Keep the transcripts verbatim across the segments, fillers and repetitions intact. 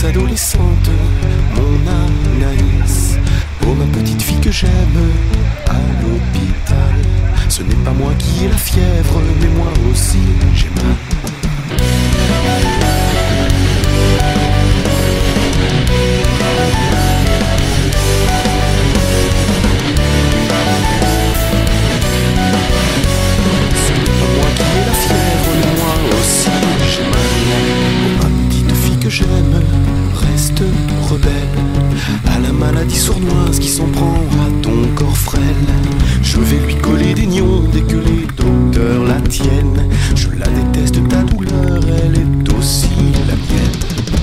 adolescente, mon Anaïs. Oh ma petite fille que j'aime à l'hôpital. Ce n'est pas moi qui ai la fièvre, mais moi aussi j'ai mal. Ce n'est pas moi qui ai la fièvre, mais moi aussi j'ai mal. Oh ma petite fille que j'aime, reste rebelle à la maladie sournoise qui s'en prend à ton corps frêle. Je vais lui coller des nions dès que les docteurs la tiennent. Je la déteste, ta douleur, elle est aussi la mienne.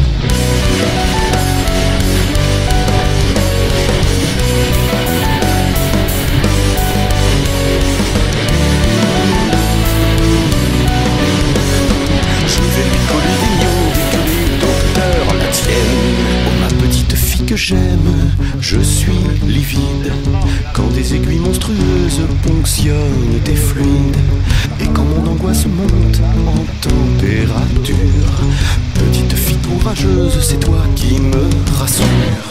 Je vais lui coller des nions dès que les docteurs la tiennent. Oh ma petite fille que j'aime, je suis livide quand des aiguilles monstrueuses ponctionnent tes fluides. Et quand mon angoisse monte en température, petite fille courageuse, c'est toi qui me rassure.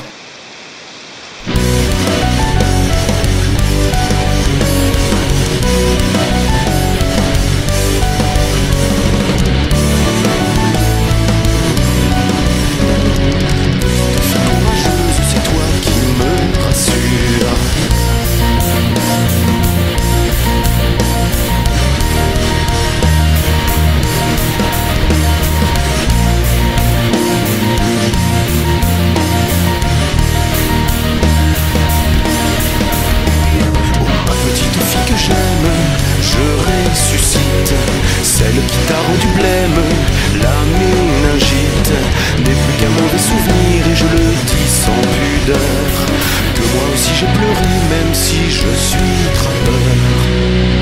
Celle qui t'a rendu blême, la méningite n'est plus qu'un mauvais souvenir, et je le dis sans pudeur que moi aussi j'ai pleuré, même si je suis trappeur.